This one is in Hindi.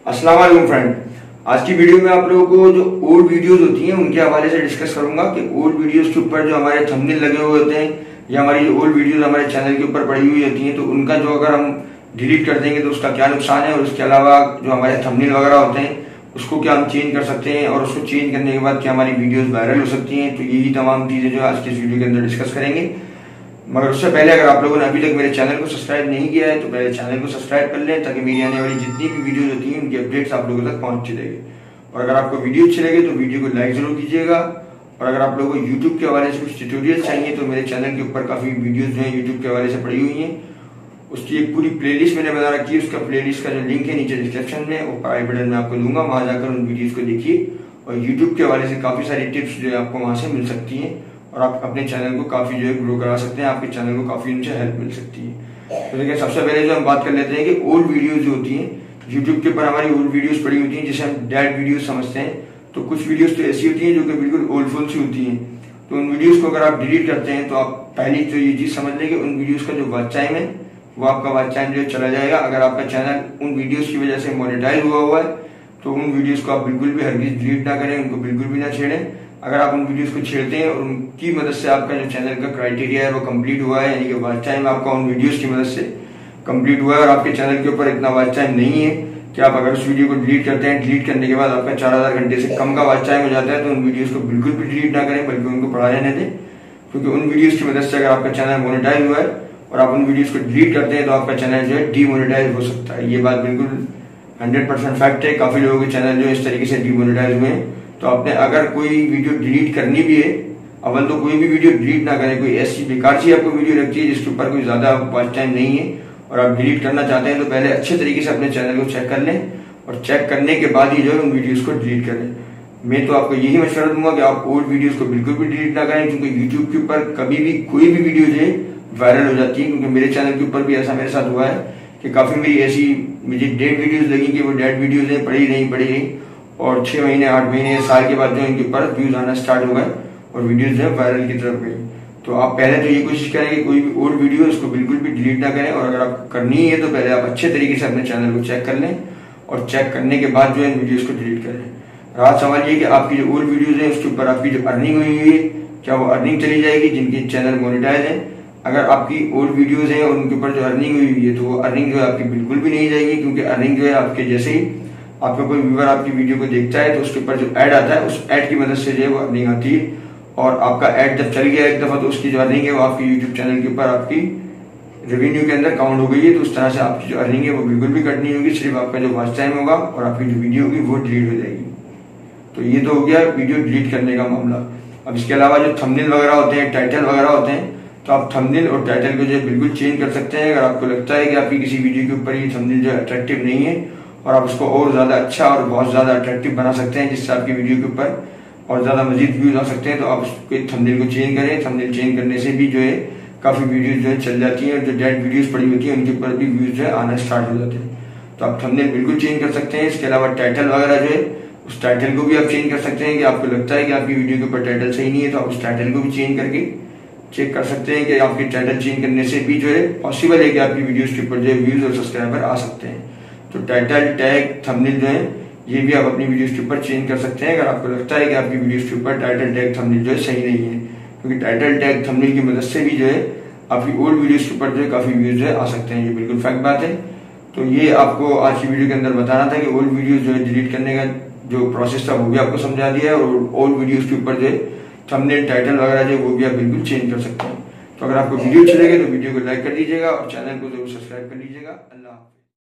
अस्सलाम वालेकुम फ्रेंड। आज की वीडियो में आप लोगों को जो ओल्ड वीडियोस होती हैं उनके हवाले से डिस्कस करूंगा कि ओल्ड वीडियोस के ऊपर जो हमारे थंबनेल लगे हुए होते हैं या हमारी जो ओल्ड वीडियोस हमारे चैनल के ऊपर पड़ी हुई होती हैं तो उनका जो अगर हम डिलीट कर देंगे तो उसका क्या नुकसान है, और उसके अलावा जो हमारे थंबनेल वगैरह होते हैं उसको क्या हम चेंज कर सकते हैं और उसको चेंज करने के बाद क्या हमारी वीडियोस वायरल हो सकती हैं। तो यही तमाम चीजें जो आज के इस वीडियो के अंदर डिस्कस करेंगे। मगर उससे पहले अगर आप लोगों ने अभी तक मेरे चैनल को सब्सक्राइब नहीं किया है तो पहले चैनल को सब्सक्राइब कर लें ताकि मेरी आने वाली जितनी भी वीडियोस होती हैं उनकी अपडेट्स आप लोगों तक पहुंचती रहेगी। और अगर आपको वीडियो अच्छी लगे तो वीडियो को लाइक जरूर कीजिएगा। और अगर आप लोगों को यूट्यूब के हवाले से कुछ ट्यूटोरियल चाहिए तो मेरे चैनल के ऊपर काफी वीडियोज जो है यूट्यूब के हवाले से पड़ी हुई है, उसकी एक पूरी प्लेलिस्ट मैंने बना रखी है। उसका प्लेलिस्ट का जो लिंक है नीचे डिस्क्रिप्शन में वो आई बटन में आपको दूंगा, वहां जाकर उन वीडियोज को देखिए। और यूट्यूब के हवाले से काफी सारी टिप्स जो है आपको वहां से मिल सकती हैं और आप अपने चैनल को काफी जो है ग्रो करा सकते हैं, आपके चैनल को काफी उनसे हेल्प मिल सकती है। तो देखिए सबसे पहले जो हम बात कर लेते हैं कि ओल्ड वीडियोज जो होती हैं यूट्यूब के ऊपर हमारी ओल्ड वीडियोस पड़ी होती हैं जिसे हम डेड वीडियोस समझते हैं। तो कुछ वीडियोस तो ऐसी होती हैं जो कि बिल्कुल ओल्ड फुल सी होती हैं, तो उन वीडियोस को अगर आप डिलीट करते हैं तो आप पहली तो ये चीज समझ लें कि उन वीडियोस का जो वॉच टाइम है वो आपका वॉच टाइम जो चला जाएगा। अगर आपका चैनल उन वीडियोस की वजह से मोनेटाइज हुआ है तो उन वीडियोस को आप बिल्कुल भी हरगिज डिलीट ना करें, उनको बिल्कुल भी ना छेड़ें। अगर आप उन वीडियोस को छेड़ते हैं और उनकी मदद से आपका जो चैनल का क्राइटेरिया है वो कंप्लीट हुआ है, यानी कि वॉच टाइम आपका उन वीडियोस की मदद से कंप्लीट हुआ है और आपके चैनल के ऊपर इतना वॉच टाइम नहीं है कि आप अगर उस वीडियो को डिलीट करते हैं, डिलीट करने के बाद आपका 4000 घंटे से कम का वॉच टाइम हो जाता है, तो उन वीडियोस को बिल्कुल भी डिलीट ना करें बल्कि उनको बढ़ा रहने दें। क्योंकि उन वीडियोस की मदद से अगर आपका चैनल मोनेटाइज हुआ है और आप उन वीडियोस को डिलीट करते हैं तो आपका चैनल जो है डीमोनेटाइज हो सकता है। ये बात बिल्कुल 100% फैक्ट है। काफी लोगों के चैनल जो इस तरीके से डीमोनेटाइज हुए हैं। तो आपने अगर कोई वीडियो डिलीट करनी भी है, अव्वल तो कोई भी वीडियो डिलीट ना करें। कोई ऐसी बेकार सी आपको वीडियो लगती है जिसके ऊपर कोई ज्यादा वॉच टाइम नहीं है और आप डिलीट करना चाहते हैं तो पहले अच्छे तरीके से अपने चैनल को चेक कर लें और चेक करने के बाद ही जो है उन वीडियोस को डिलीट करें। मैं तो आपको यही मशवरा दूंगा कि आप ओल्ड वीडियोस को बिल्कुल भी डिलीट ना करें, क्योंकि यूट्यूब के ऊपर कभी भी कोई भी वीडियो जो है वायरल हो जाती है। क्योंकि मेरे चैनल के ऊपर भी ऐसा मेरे साथ हुआ है कि काफी मेरी ऐसी मुझे डेड वीडियोस लगी कि वो डेड वीडियोस है, पड़ी नहीं और 6 महीने 8 महीने साल के बाद जो इनके ऊपर व्यूज आना स्टार्ट हो गए और वीडियोस जो है वायरल की तरफ गई। तो आप पहले तो ये कोशिश करें कि कोई भी ओल्ड वीडियो उसको बिल्कुल भी डिलीट ना करें, और अगर आप करनी है तो पहले आप अच्छे तरीके से अपने चैनल को चेक कर लें और चेक करने के बाद जो है वीडियोस को डिलीट करें। रात सवाल ये कि आपकी जो ओल्ड वीडियोस है उसके ऊपर आपकी जो अर्निंग हुई है क्या वो अर्निंग चली जाएगी जिनके चैनल मोनेटाइज है। अगर आपकी ओल्ड वीडियोस है और उनके ऊपर जो अर्निंग हुई है तो वो अर्निंग जो है आपकी बिल्कुल भी नहीं जाएगी, क्योंकि अर्निंग जो है आपके जैसे ही आपका कोई व्यूअर आपकी वीडियो को देखता है तो उसके ऊपर जो ऐड आता है उस ऐड की मदद से जो है वो अर्निंग आती है। और आपका ऐड जब चल गया एक दफा तो उसकी जो अर्निंग है वो आपकी यूट्यूब चैनल के ऊपर आपकी रेवेन्यू के अंदर काउंट हो गई है। तो उस तरह से आपकी जो अर्निंग है वो बिल्कुल भी कट नहीं होगी, सिर्फ आपका जो वॉच टाइम होगा और आपकी जो वीडियो होगी वो डिलीट हो जाएगी। तो ये तो हो गया वीडियो डिलीट करने का मामला। अब इसके अलावा जो थंबनेल वगैरह होते हैं, टाइटल वगैरह होते हैं, तो आप थंबनेल और टाइटल को जो है बिल्कुल चेंज कर सकते हैं। अगर आपको लगता है कि आपकी किसी वीडियो के ऊपर ये थंबनेल जो है अट्रैक्टिव नहीं है और आप उसको और ज्यादा अच्छा और बहुत ज्यादा अट्रैक्टिव बना सकते हैं जिससे आपकी वीडियो के ऊपर और ज्यादा मजीद व्यूज आ सकते हैं, तो आप उसके थंबनेल को चेंज करें। थंबनेल चेंज करने से भी जो है काफी वीडियोज जो है चल जाती है और जो डेड वीडियोज पड़ी होती है उनके ऊपर भी व्यूज जो है आना स्टार्ट हो जाते हैं। तो आप थंबनेल बिल्कुल चेंज कर सकते हैं। इसके अलावा टाइटल वगैरह जो है उस टाइटल को भी आप चेंज कर सकते हैं कि आपको लगता है कि आपकी वीडियो के ऊपर टाइटल सही नहीं है तो आप उस टाइटल को भी चेंज करके चेक कर सकते हैं कि आपके टाइटल चेंज करने से भी जो है पॉसिबल है कि आपकी वीडियोस के ऊपर जो है व्यूज और सब्सक्राइबर आ सकते हैं। तो टाइटल टैग थंबनेल जो है ये भी आप अपनी वीडियोस के ऊपर चेंज कर सकते हैं अगर आपको लगता है कि आपकी वीडियोस के ऊपर टाइटल टैग थंबनेल जो है सही नहीं है, क्योंकि टाइटल टैग थंबनेल की मदद से भी जो है आपकी ओल्ड वीडियोस के ऊपर जो है काफी व्यूज जो है आ सकते हैं। ये बिल्कुल फैक्ट बात है। तो ये आपको आज की वीडियो के अंदर बताना था कि ओल्ड वीडियोस जो है डिलीट करने का जो प्रोसेस था वो भी आपको समझा दिया है और ओल्ड वीडियोस के ऊपर जो है थंबनेल टाइटल वगैरह जो वो भी आप बिल्कुल चेंज कर सकते हैं। तो अगर आपको वीडियो अच्छी लगे तो वीडियो को लाइक कर दीजिएगा और चैनल को जरूर सब्सक्राइब कर लीजिएगा। अल्लाह हाफिज़।